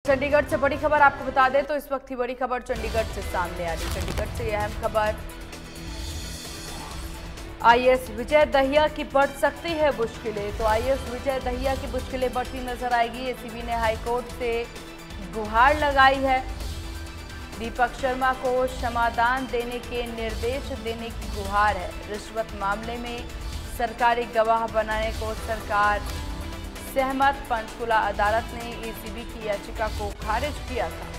चंडीगढ़ से बड़ी खबर आपको बता दें तो इस वक्त की बड़ी खबर चंडीगढ़ से सामने आ रही। चंडीगढ़ से यह अहम खबर, आईएएस विजय दहिया की बढ़ सकती है मुश्किलें। तो आईएएस विजय दहिया की मुश्किलें बढ़ती नजर आएगी। एसीबी ने हाईकोर्ट से गुहार लगाई है। दीपक शर्मा को क्षमादान देने के निर्देश देने की गुहार है। रिश्वत मामले में सरकारी गवाह बनाने को सरकार सहमत। पंचकुला अदालत ने एसीबी की याचिका को खारिज किया था।